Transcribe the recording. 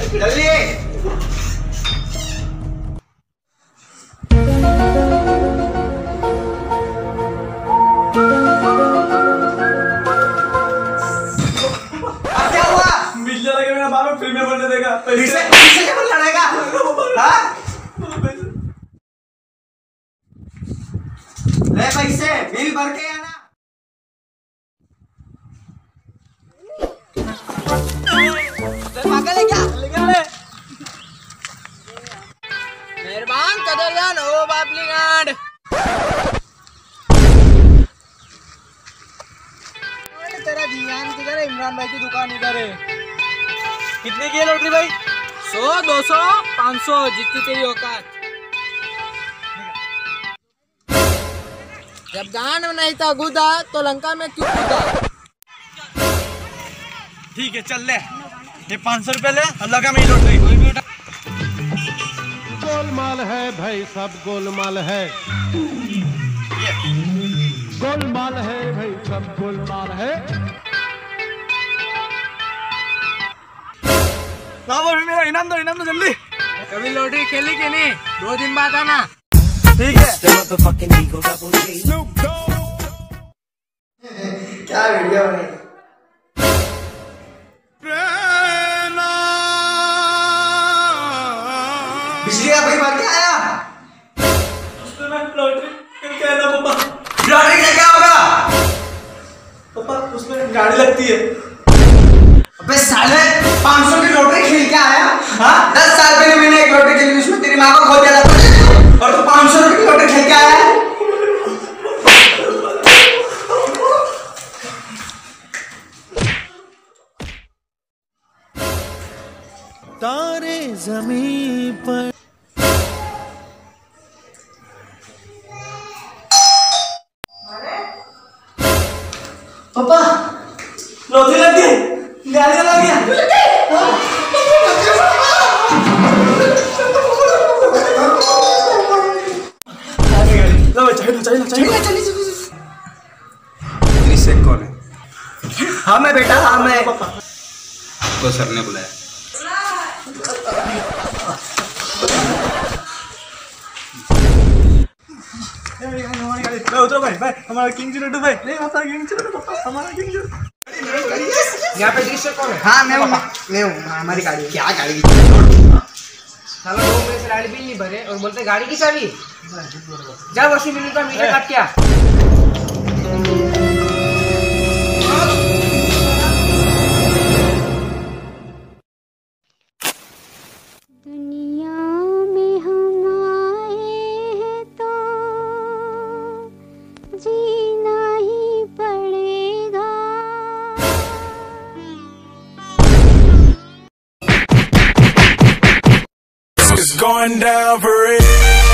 जल्दी। क्या हुआ? बिजली लगे मेरा बाप फ्री में बनने देगा। पैसे क्या लड़ेगा? हाँ? ले पैसे, बिल भर के आना। पागल है क्या? मेहरबान कदरदान हो बाबली गांड। तेरा ध्यान किधर है? इमरान भाई की दुकान इधर है। कितने की है लॉटरी भाई? 100, 200, 500 जितनी तेरी औकात। जब गांड में नहीं था गुदा तो लंका में क्यों कूदा? ठीक है चल ले, ये 500 रुपए ले, अल्लाह का मेरी लॉटरी। कोई भी उठा। गोलमाल है भाई, सब गोलमाल है। गोलमाल है भाई, सब गोलमाल है। मेरा इनाम दो जल्दी। कभी लॉटरी खेली कि नहीं? 2 दिन बाद आना। ठीक है। क्या वीडियो है? बिजली का भाई मार के आया। उसमें मैं लॉटरी खेल के आया था पापा। लॉटरी से क्या होगा? पापा उसमें गाड़ी लगती है। अबे साले 500 की लॉटरी खेल के आया? हाँ? 10 साल पहले मैंने एक लॉटरी खेली, उसमें तेरी माँ को खो दिया था और तू 500 रुपए की लॉटरी खेल के आया है? तारे ज़मीन पर। पापा लॉटरी लग गई, गाड़ी लग गया। कौन है? हाँ मैं बेटा, हाँ मैं। तो सर ने बुलाया। उतरो भाई, हमारा किंग 02 भाई। नहीं हमारा किंग 02 पापा, हमारा किंग 02। यहाँ पे दृश्य कौन है? हाँ मैं हूँ, हमारी गाड़ी। क्या गाड़ी? साला 2 महीने से गाड़ी बिल नहीं भरे और बोलते गाड़ी की चाबी। जब 80 मिनट का मीटर काट क्या? दुनिया में हम आए हैं तो जीना ही पड़ेगा। It's going down for real.